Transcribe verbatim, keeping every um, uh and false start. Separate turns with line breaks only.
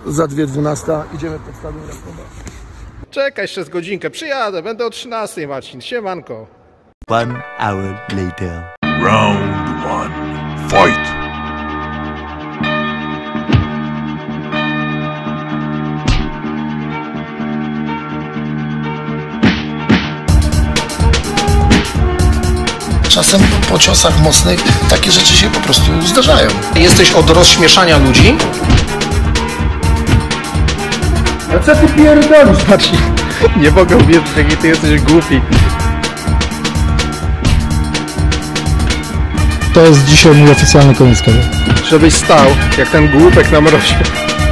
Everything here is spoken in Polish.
za dwie dwunasta idziemy pod stadion Rakowa.
Czekaj jeszcze z godzinkę, przyjadę, będę o trzynastej, Marcin, siemanko.
One hour later.
Round one, fight!
Czasem po ciosach mocnych takie rzeczy się po prostu zdarzają.
Jesteś od rozśmieszania ludzi?
A co ty pierdolisz?
Marcin, nie mogę uwierzyć, jaki ty jesteś głupi.
To jest dzisiaj mój oficjalny koniec kariery.
Żebyś stał, jak ten głupek na mrozie.